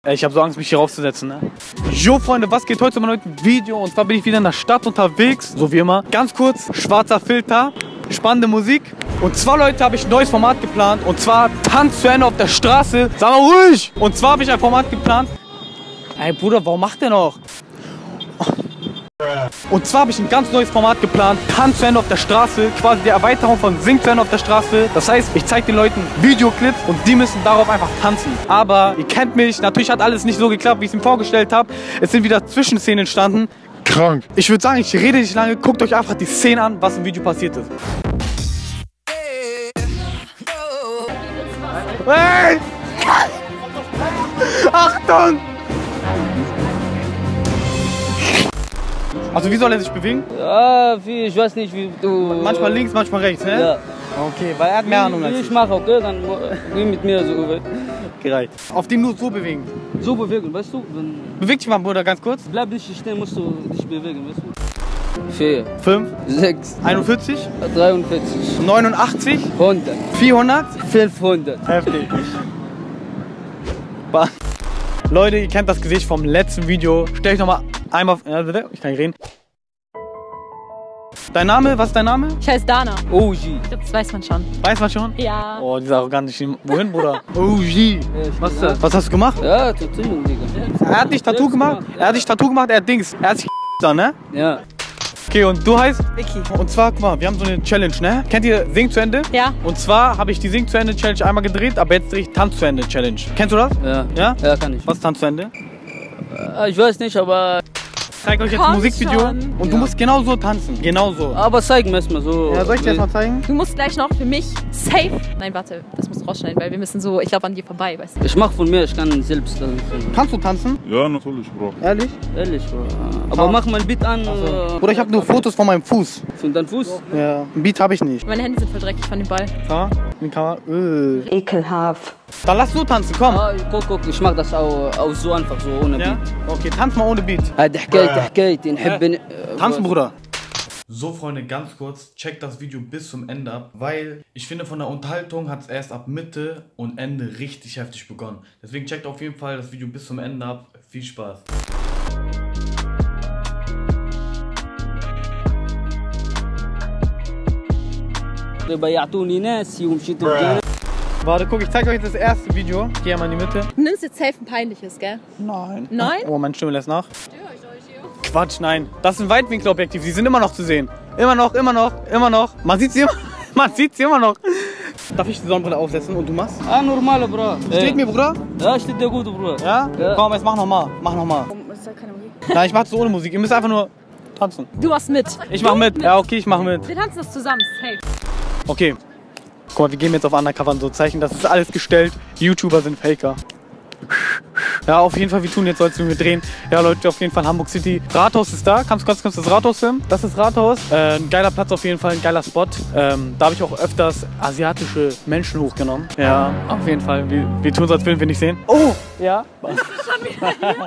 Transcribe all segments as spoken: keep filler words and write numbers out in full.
Ich habe so Angst, mich hier raufzusetzen, ne? Jo, Freunde, was geht heute zu meinem neuen Video? Und zwar bin ich wieder in der Stadt unterwegs, so wie immer. Ganz kurz, schwarzer Filter, spannende Musik. Und zwar, Leute, habe ich ein neues Format geplant. Und zwar Tanz zu Ende auf der Straße. Sag mal ruhig! Und zwar habe ich ein Format geplant. Ey, Bruder, warum macht der noch? Und zwar habe ich ein ganz neues Format geplant, Tanz zu Ende auf der Straße, quasi die Erweiterung von Sing zu Ende auf der Straße. Das heißt, ich zeige den Leuten Videoclips und die müssen darauf einfach tanzen. Aber ihr kennt mich, natürlich hat alles nicht so geklappt, wie ich es mir vorgestellt habe. Es sind wieder Zwischenszenen entstanden. Krank. Ich würde sagen, ich rede nicht lange, guckt euch einfach die Szene an, was im Video passiert ist. Hey! Achtung! Also wie soll er sich bewegen? Ja, wie, ich weiß nicht, wie du... Manchmal links, manchmal rechts, ne? Ja. Okay, weil er hat mehr Ahnung als ich. Ich mache, okay, dann geh mit mir so. Gereicht. Auf dem nur so bewegen. So bewegen, weißt du? Dann Beweg dich mal, Bruder, ganz kurz. bleib nicht stehen, musst du dich bewegen, weißt du? Vier, fünf, sechs, einundvierzig, dreiundvierzig, neunundachtzig, hundert, vierhundert, fünfhundert. Heftig. Leute, ihr kennt das Gesicht vom letzten Video. Stell euch nochmal einmal... Ja, bitte, ich kann nicht reden. Dein Name? Was ist dein Name? Ich heiße Dana. O G. Das weiß man schon. Weiß man schon? Ja. Oh, dieser arrogante Stimme. Wohin, Bruder? O G. Was ist das? Was hast du gemacht? Ja, Tattoo, Digga. Er hat nicht Tattoo gemacht. Er hat nicht Tattoo gemacht, er hat Dings. Er hat sich da, ne? Ja. Okay, und du heißt? Vicky. Und zwar, guck mal, wir haben so eine Challenge, ne? Kennt ihr Sing zu Ende? Ja. Und zwar habe ich die Sing zu Ende Challenge einmal gedreht, aber jetzt drehe ich Tanz zu Ende Challenge. Kennst du das? Ja. Ja? Ja, kann ich. Was ist Tanz zu Ende? Ich weiß nicht, aber... Ich zeige euch jetzt ein Komm Musikvideo schon. und Ja. du musst genau so tanzen. Genau so. Aber zeig mir erstmal so. Ja, soll ich dir das mal zeigen? Du musst gleich noch für mich safe... Nein, warte, das musst du rausschneiden, weil wir müssen so... Ich glaube an dir vorbei, weißt du. Ich mach von mir, ich kann selbst tanzen. Kannst du tanzen? Ja, natürlich, Bro. Ehrlich? Ehrlich, Bro. Aber mach mal ein Beat an. So. Bruder, ich habe nur Fotos von meinem Fuß. Von deinem Fuß? Ja, ein Beat habe ich nicht. Meine Hände sind voll dreckig von dem Ball. So, die Kamera. Äh. Ekelhaft. Dann lass so tanzen, komm. Ah, guck, guck, ich mach das auch, auch so einfach, so ohne Ja? Beat. Okay, tanz mal ohne Beat. هذه حكايتي حكايتي نحب Tanzen, Bruder. So, Freunde, ganz kurz, checkt das Video bis zum Ende ab, weil ich finde, von der Unterhaltung hat es erst ab Mitte und Ende richtig heftig begonnen. Deswegen checkt auf jeden Fall das Video bis zum Ende ab. Viel Spaß. بيعطوني ناسي ومشيت بجانب. Warte, guck, ich zeig euch das erste Video. Geh mal in die Mitte. Du nimmst jetzt safe ein peinliches, gell? Nein. Nein? Oh, meine Stimme lässt nach. Quatsch, nein. Das ist ein Weitwinkelobjektiv. Sie sind immer noch zu sehen. Immer noch, immer noch, immer noch. Man sieht sie immer, man sieht sie immer noch. Darf ich die Sonnenbrille aufsetzen und du machst? Ah, normal, Bro. Steht mir, Bruder? Ja, steht dir gut, Bro. Ja? Ja. Komm, jetzt mach nochmal. Mach nochmal. Ist da keine Musik? Nein, ich mach das ohne Musik. Ihr müsst einfach nur tanzen. Du machst mit. Ich mach mit. Ja, okay, ich mach mit. Wir tanzen das zusammen, safe. Okay. Guck mal, wir gehen jetzt auf Undercover und so Zeichen. Das ist alles gestellt. YouTuber sind Faker. Ja, auf jeden Fall, wir tun jetzt, sollst du mir drehen. Ja, Leute, auf jeden Fall Hamburg City. Rathaus ist da. Kannst du ganz kurz das Rathaus filmen? Das ist Rathaus. Äh, ein geiler Platz auf jeden Fall, ein geiler Spot. Ähm, da habe ich auch öfters asiatische Menschen hochgenommen. Ja, auf jeden Fall. Wir, wir tun so, als würden wir nicht sehen. Oh! Ja. Schon wieder hier.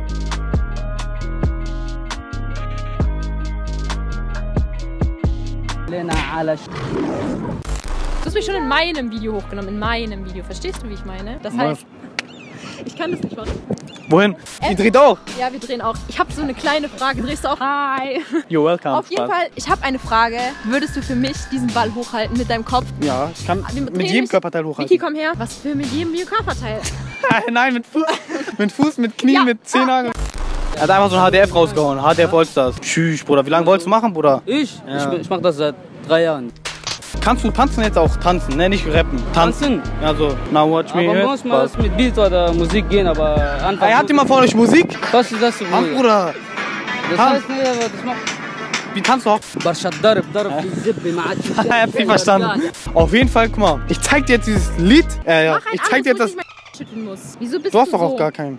Du hast mich schon in meinem Video hochgenommen, in meinem Video. Verstehst du, wie ich meine? Das heißt, ich kann das nicht machen. Wohin? Die dreht auch. Ja, wir drehen auch. Ich habe so eine kleine Frage. Drehst du auch? Hi. You're welcome. Auf jeden Fall, ich habe eine Frage. Würdest du für mich diesen Ball hochhalten mit deinem Kopf? Ja, ich kann Wir mit drehen jedem nicht. Körperteil Vicky, hochhalten. komm her. Was für mit jedem Körperteil? Nein, mit Fuß, mit Fuß, mit Knie, Ja. mit Zehennagel. Er hat einfach so ein H D F rausgehauen. H D F Allstars. Tschüss, Bruder. Wie lange wolltest du machen, Bruder? Ich? Ja. Ich, ich mach das seit drei Jahren. Kannst du tanzen jetzt auch tanzen, ne? Nicht rappen. Tanzen. Tanzen? Ja, so. Now watch me. Aber here. muss man das mit Beat oder Musik gehen, aber einfach... Er hat immer von euch Musik? Was ist das, Mann, Bruder? Bruder. Das Tanz. heißt nicht, aber das macht... Wie tanzt du auch? برشا ضرب ضرب في الزبة ما عادش Er hat nicht verstanden. Auf jeden Fall, guck mal. Ich zeig dir jetzt dieses Lied. Äh, ja. Mach ein Ich zeig dir jetzt anderes, das. wo ich mein schütteln muss. Wieso bist Du hast du doch auch so? gar keinen.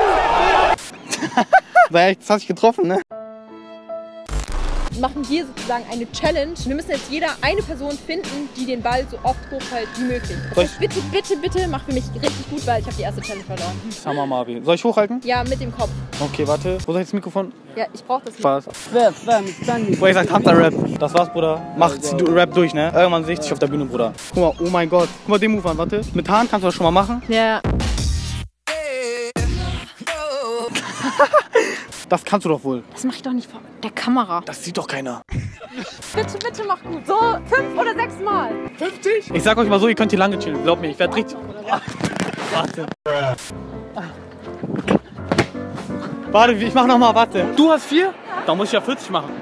Naja, das hat dich getroffen, ne? Machen hier sozusagen eine Challenge. Wir müssen jetzt jeder eine Person finden, die den Ball so oft hochhält wie möglich. Soll Das heißt, bitte, bitte, bitte mach für mich richtig gut, weil ich habe die erste Challenge verloren. Sag mal, wie. Soll ich hochhalten? Ja, mit dem Kopf. Okay, warte. Wo soll ich das Mikrofon? Ja, ich brauche das nicht. Spaß. فاهم فاهم استني Bruder, ich sag Hunter-Rap. Das war's, Bruder. Mach, zieh du Rap durch, ne? Irgendwann sehe ich dich auf der Bühne, Bruder. Guck mal, oh mein Gott. Guck mal den Move an, warte. Mit Haaren kannst du das schon mal machen. Ja. Das kannst du doch wohl. Das mache ich doch nicht vor der Kamera. Das sieht doch keiner. Bitte, bitte mach gut. So fünf oder sechs Mal. fünfzig? Ich sag euch mal so, ihr könnt hier lange chillen. Glaubt mir, ich werde richtig... Warte. Warte, ich mach nochmal, warte. Du hast vier? Da muss ich ja vierzig machen.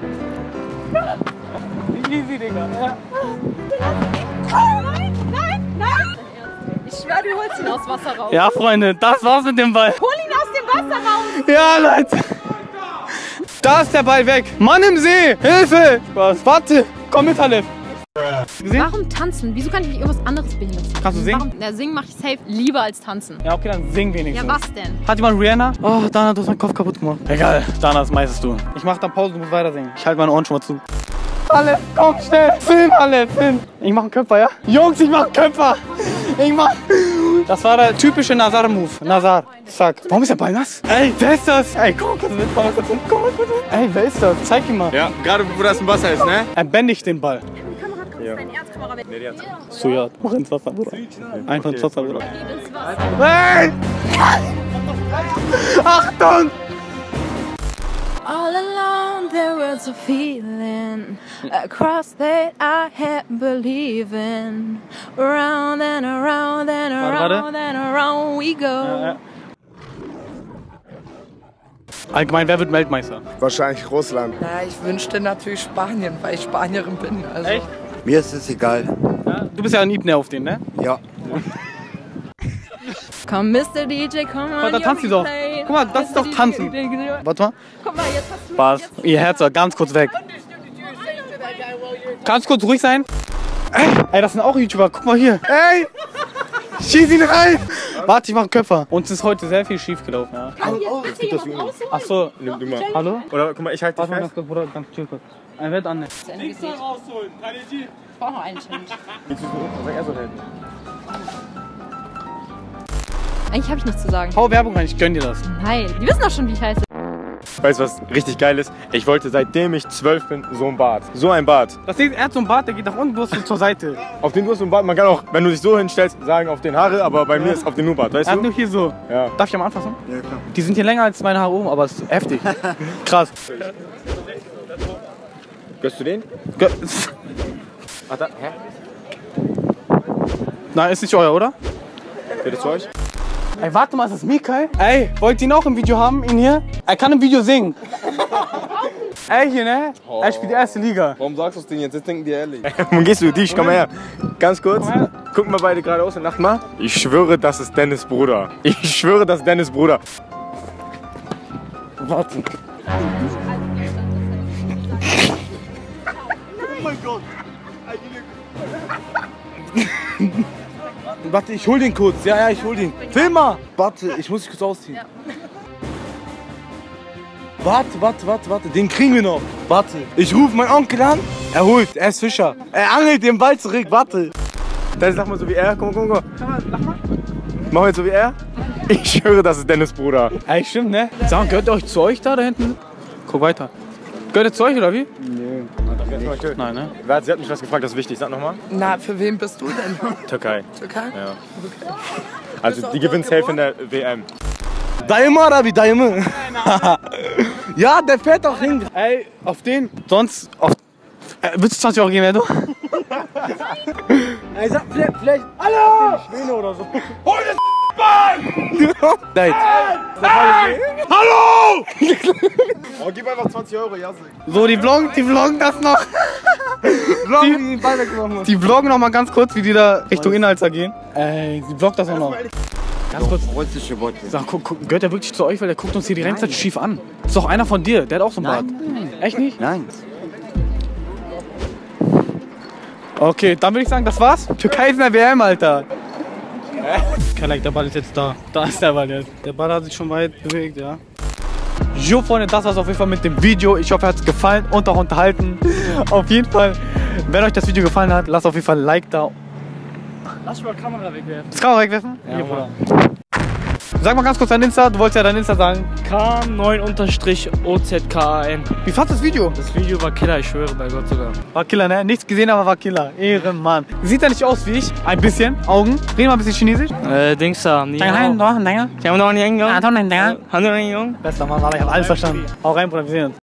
Easy, Digga. Ja. Nein, nein, nein. Ich schwör, du holst ihn aus Wasser raus. Ja, Freunde, das war's mit dem Ball. Hol ihn aus dem Wasser raus. Ja, Leute. Da ist der Ball weg. Mann im See. Hilfe. Spaß. Warte. Komm mit, Halef. Gesehen? Warum tanzen? Wieso kann ich nicht irgendwas anderes Behindertes? Kannst du singen? Warum? Ja, singen mache ich safe lieber als tanzen. Ja, okay, dann sing wenigstens. Ja, was denn? Hat jemand Rihanna? Oh, Dana, du hast meinen Kopf kaputt gemacht. Egal, Dana, das meistest du. Ich mach dann Pause, du musst weiter singen. Ich halte meine Ohren schon mal zu. Alle, komm schnell. Film, alle, film. Ich mach einen Köpfer, ja? Jungs, ich mach einen Köpfer. Ich mach... Das war der typische Nazar-Move. Nazar. Zack. Warum ist der Ball nass? Ey, wer ist das? Ey, komm mal kurz mit, komm mal kurz mit, komm mal kurz mit. Ey, wer ist das? Zeig ihn mal. Ja, gerade wo das im Wasser ist, ne? Er bändigt den Ball. Ja. Deine Erzkamera weg. Nee, die hat... So, ja. Mach ins Wasser, Bruder. Einfach ins Wasser, Bruder. Geht ins Wasser. Hey! Achtung! All alone there was a feeling across that I had believe in. Around and around and around and around we go. Ja, ja. Allgemein, wer wird Weltmeister? Wahrscheinlich Russland. Na, ich wünschte natürlich Spanien, weil ich Spanierin bin. Also. Echt? Mir ist es egal. Ja, du bist ja ein Ibner auf den, ne? Ja. Komm, Mister D J, komm mal. Da tanzt sie doch. Guck mal, das ist doch Tanzen. Warte mal. Guck mal, jetzt hast du... Spaß. Ihr Herz war ganz kurz weg. Ganz kurz ruhig sein. Ey, ey, das sind auch YouTuber. Guck mal hier. Ey! Schieß ihn rein! Warte, ich mach einen Köpfer. Uns ist heute sehr viel schief gelaufen. Ja. Oh, bitte jemand rausholen? Ach so. Nimm du mal. Hallo? Oder guck mal, ich halte dich Warte mal fest. ganz kurz, Bruder. Ganz chill kurz. Ein Wett an. Ich brauche noch einen Change. Willst du so? Sag er so helfen. Eigentlich habe ich nichts zu sagen. Hau Werbung rein, ich gönn dir das. Nein, die wissen doch schon, wie ich heiße. Weißt du, was richtig geil ist? Ich wollte, seitdem ich zwölf bin, so ein Bart. So ein Bart. Das Ding, er hat so einen Bart, der geht nach unten, du hast so zur Seite. Auf den du hast so ein Bart. Man kann auch, wenn du dich so hinstellst, sagen auf den Haare, aber bei mir ist auf den nur Bart, weißt Er hat du? nur hier so. Ja. Darf ich am anfassen? Ja, klar. Die sind hier länger als meine Haare oben, aber es ist heftig. Krass. Gönnst du den? Gö- Ach, da, hä? Nein, ist nicht euer, oder? Geht das zu euch? Ey, warte mal, ist das Mikael? Ey, wollt ihr ihn auch im Video haben, ihn hier? Er kann im Video singen. Ey, hier, ne? Er spielt die erste Liga. Warum sagst du es denn jetzt? Jetzt denken die ehrlich. Wo gehst du? Dich, komm mal her. Ganz kurz. Komm her. Gucken wir beide geradeaus und lacht mal. Ich schwöre, das ist Dennis Bruder. Ich schwöre, das ist Dennis Bruder. Warte. Warte, ich hol den kurz. Ja, ja, ich hol den. Film mal. Warte, ich muss dich kurz ausziehen. Ja. Warte, warte, warte, warte. Den kriegen wir noch. Warte. Ich rufe meinen Onkel an. Er holt. Er ist Fischer. Er angelt den Ball zurück. Warte. Dennis, lach mal so wie er. Komm, komm, komm. Mach jetzt so wie er. Ich schwöre, das ist Dennis Bruder. Ey, stimmt, ne? Sag, gehört ihr euch zu euch da, da hinten? Guck weiter. Gehört ihr zu euch, oder wie? Nein, ne? Wer- Sie hat mich was gefragt, das ist wichtig. Sag nochmal. Na, für wen bist du denn? Türkei. Türkei? Ja. Also die gewinnt safe in der W M. Daima, Rabi, Daima. Ja, der fährt doch hin. Ey, auf den. Sonst auf... Äh, willst du zwanzig Euro geben, wer du? Ey, sag, vielleicht, vielleicht... Hallo! Schwäne oder so. Hol das Ball! Nein. Hallo! Oh, gib einfach zwanzig Euro, ja. So, die vloggen, die vloggen das noch. Die, die vloggen noch mal ganz kurz, wie die da Richtung Inhalter gehen. Ey, sie vloggt das auch noch. Ganz kurz. Sag, guck, guck, gehört der wirklich zu euch, weil der guckt uns hier die ganze Zeit schief an. Ist doch einer von dir, der hat auch so einen Bart. Echt nicht? Nein. Okay, dann würde ich sagen, das war's. Türkei ist in der W M, Alter. Kein der Ball ist jetzt da. Da ist der Ball jetzt. Der Ball hat sich schon weit bewegt, ja. Jo, Freunde, das war's auf jeden Fall mit dem Video. Ich hoffe, es hat gefallen und auch unterhalten. Auf jeden Fall, wenn euch das Video gefallen hat, lasst auf jeden Fall ein Like da. Lass mal die Kamera wegwerfen. Das Kamera wegwerfen? Ja, Bruder. Sag mal ganz kurz dein Insta, du wolltest ja dein Insta sagen. K neun O Z K A N. Wie fandest du das Video? Das Video war Killer, ich schwöre bei Gott sogar. War Killer, ne? Nichts gesehen, aber war Killer. Ehrenmann. Sieht er nicht aus wie ich? Ein bisschen. Augen. Reden mal ein bisschen Chinesisch. Äh, Dings da. Ni hao. Nein, doch, nein. Ich habe noch einen Jungen. Ah, doch, nein, nein. Hallo, Jungen. Bester Mann, Alter, ich hab alles verstanden. Hau rein, Bruder, wir sehen uns.